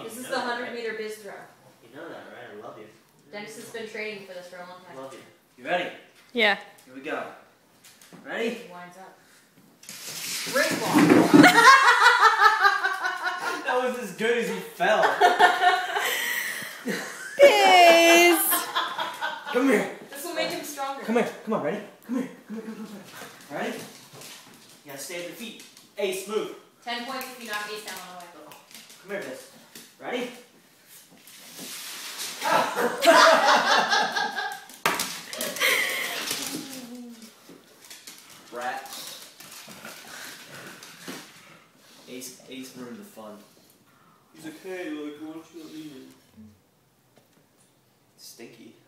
This is the 100-meter biz throw. You know that, right? I love you. Dennis has been training for this for a long time. I love you. You ready? Yeah. Here we go. Ready? He winds up. Great ball. That was as good as he fell. Biz! Come here. This will make him stronger. Come here. Come on, ready? Come here. Come here, come here, come here. Ready? You gotta stay on your feet. Ace, move. 10 points if you knock Ace down on the way. Come here, Biz. Ready? Rat. Ace ruined the fun. He's like, hey, like, why don't you let me in? Stinky.